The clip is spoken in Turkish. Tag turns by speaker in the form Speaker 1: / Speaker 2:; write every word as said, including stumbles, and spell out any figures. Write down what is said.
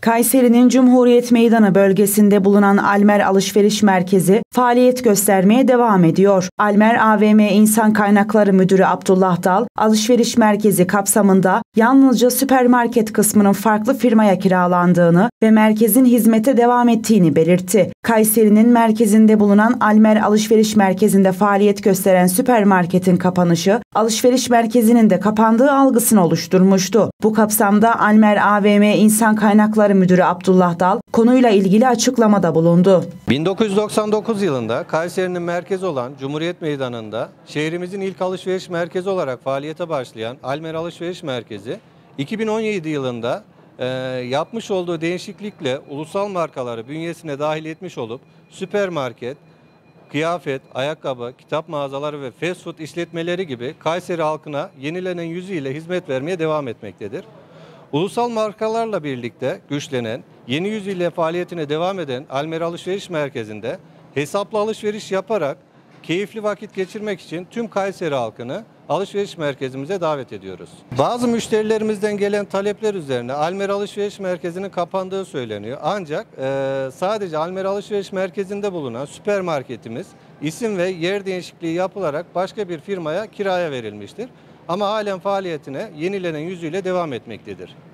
Speaker 1: Kayseri'nin Cumhuriyet Meydanı bölgesinde bulunan Almer Alışveriş Merkezi faaliyet göstermeye devam ediyor. Almer A V M İnsan Kaynakları Müdürü Abdullah Dal, alışveriş merkezi kapsamında yalnızca süpermarket kısmının farklı firmaya kiralandığını ve merkezin hizmete devam ettiğini belirtti. Kayseri'nin merkezinde bulunan Almer Alışveriş Merkezi'nde faaliyet gösteren süpermarketin kapanışı, alışveriş merkezinin de kapandığı algısını oluşturmuştu. Bu kapsamda Almer A V M İnsan Kaynakları Müdürü Abdullah Dal konuyla ilgili açıklamada bulundu.
Speaker 2: bin dokuz yüz doksan dokuz yılında Kayseri'nin merkezi olan Cumhuriyet Meydanı'nda şehrimizin ilk alışveriş merkezi olarak faaliyete başlayan Almer Alışveriş Merkezi, iki bin on yedi yılında e, yapmış olduğu değişiklikle ulusal markaları bünyesine dahil etmiş olup süpermarket, kıyafet, ayakkabı, kitap mağazaları ve fast food işletmeleri gibi Kayseri halkına yenilenen yüzüyle hizmet vermeye devam etmektedir. Ulusal markalarla birlikte güçlenen, yeni yüzüyle faaliyetine devam eden Almer Alışveriş Merkezi'nde hesaplı alışveriş yaparak keyifli vakit geçirmek için tüm Kayseri halkını alışveriş merkezimize davet ediyoruz. Bazı müşterilerimizden gelen talepler üzerine Almer Alışveriş Merkezi'nin kapandığı söyleniyor. Ancak e, sadece Almer Alışveriş Merkezi'nde bulunan süpermarketimiz isim ve yer değişikliği yapılarak başka bir firmaya kiraya verilmiştir. Ama halen faaliyetine yenilenen yüzüyle devam etmektedir.